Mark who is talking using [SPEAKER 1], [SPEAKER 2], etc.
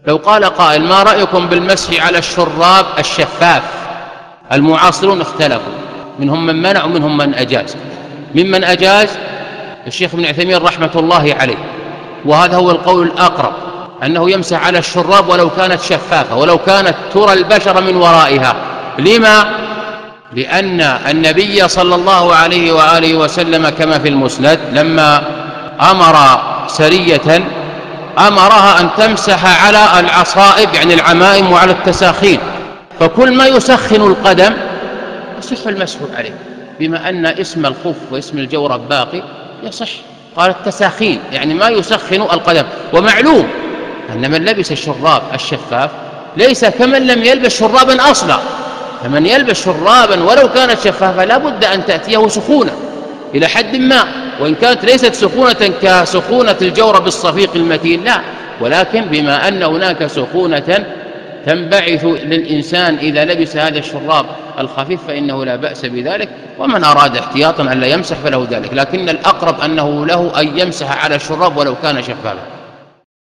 [SPEAKER 1] لو قال قائل ما رأيكم بالمسح على الشراب الشفاف؟ المعاصرون اختلفوا، منهم من منع ومنهم من أجاز. ممن أجاز الشيخ ابن عثيمين رحمة الله عليه، وهذا هو القول الأقرب، أنه يمسح على الشراب ولو كانت شفافة، ولو كانت ترى البشر من ورائها. لما؟ لأن النبي صلى الله عليه وآله وسلم كما في المسند لما أمر سرية أمرها أن تمسح على العصائب يعني العمائم وعلى التساخين، فكل ما يسخن القدم يصح المسح عليه، بما أن اسم الخف واسم الجورب باقي يصح. قال التساخين يعني ما يسخن القدم. ومعلوم أن من لبس الشراب الشفاف ليس كمن لم يلبس شرابا أصلا، فمن يلبس شرابا ولو كانت شفافة لا بد أن تأتيه سخونة إلى حد ما، وإن كانت ليست سخونة كسخونة الجورب الصفيق المتين لا، ولكن بما أن هناك سخونة تنبعث للإنسان إذا لبس هذا الشراب الخفيف فإنه لا بأس بذلك. ومن أراد احتياطا أن لا يمسح فله ذلك، لكن الأقرب أنه له أن يمسح على الشراب ولو كان شفافا.